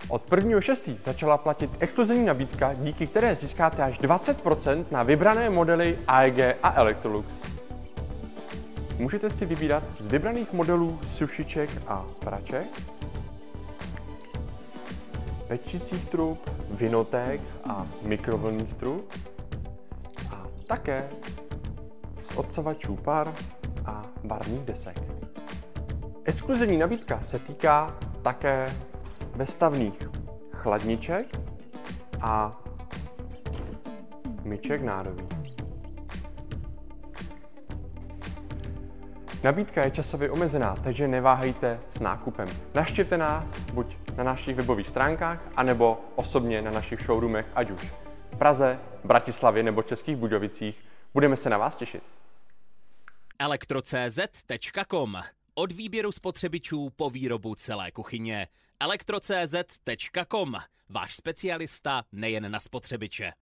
Od 1.6. začala platit exkluzivní nabídka, díky které získáte až 20% na vybrané modely AEG a Electrolux. Můžete si vybírat z vybraných modelů sušiček a praček, pečících trub, vinoték a mikrovlnných trub a také z odsavačů par a barvních desek. Exkluzivní nabídka se týká také vestavných chladniček a myček nádobí. Nabídka je časově omezená, takže neváhejte s nákupem. Navštivte nás buď na našich webových stránkách, anebo osobně na našich showroomech, ať už v Praze, Bratislavě nebo Českých Budějovicích. Budeme se na vás těšit. Elektro.cz.com. Od výběru spotřebičů po výrobu celé kuchyně. Elektro.cz.com. Váš specialista nejen na spotřebiče.